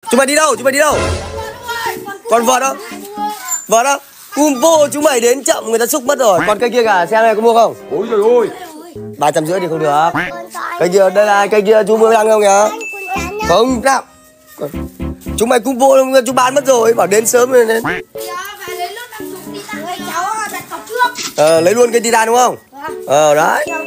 Chúng mày đi đâu? Chúng mày đi đâu? Còn vợt đâu? Vợt đâu? Kumpo chúng mày đến chậm người ta xúc mất rồi. Còn cây kia cả, xe này có mua không? Ôi trời ơi. 350 thì không được. Cây kia, đây là cây kia chú mua ăn không nhá? Không nào. Chúng mày Kumpo chú bán mất rồi, bảo đến sớm rồi nên. Cháu đặt cọc trước. Lấy luôn cây titan đúng không? Đấy.